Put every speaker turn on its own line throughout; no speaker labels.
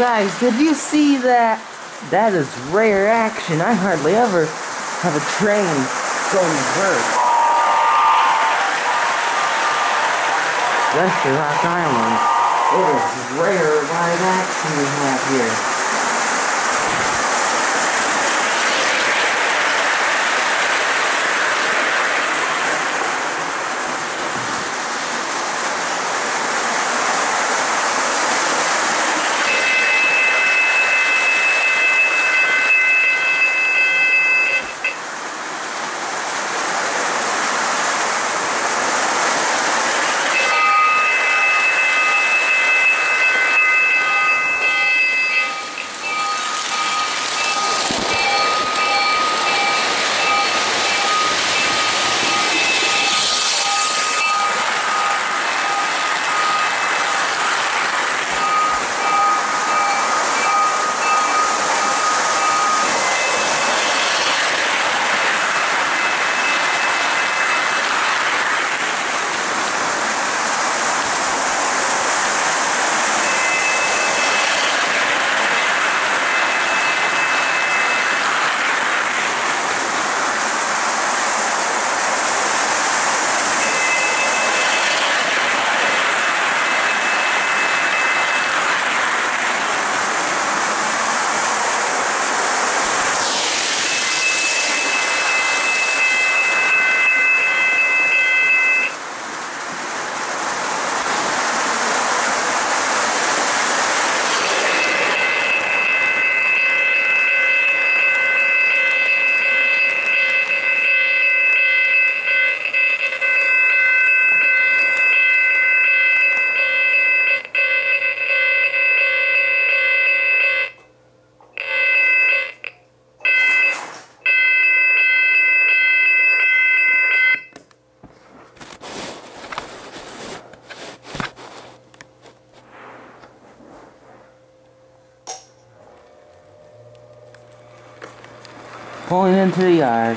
guys, did you see that? That is rare action. I hardly ever have a train go reverse. That's the Rock Island. It is rare live action we have here. Pulling into the yard.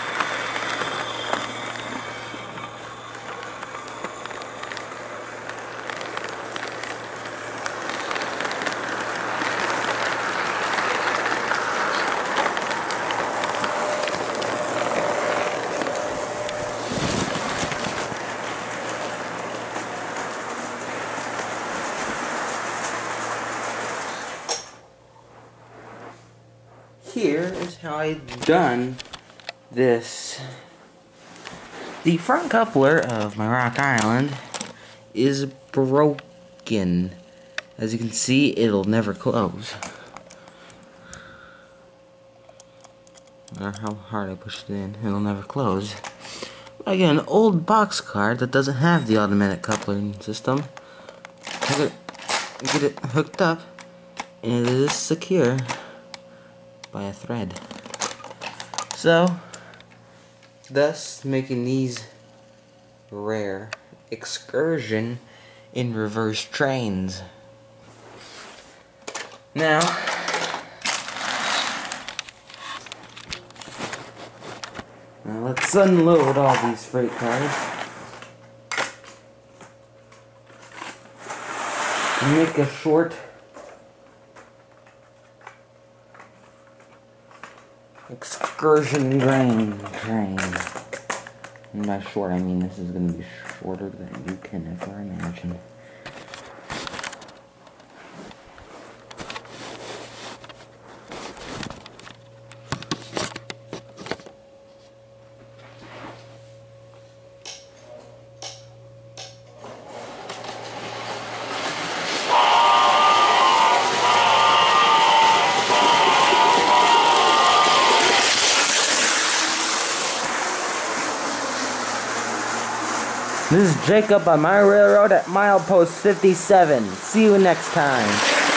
Here is how I've done this. The front coupler of my Rock Island is broken. As you can see, it'll never close. No matter how hard I push it in, it'll never close. I got an old box car that doesn't have the automatic coupling system. I get it hooked up, and it is secure by a thread. So, thus making these rare excursion in reverse trains. Now, let's unload all these freight cars and make a short excursion train. And by short, I mean this is going to be shorter than you can ever imagine. This is Jacob on my railroad at milepost 57. See you next time.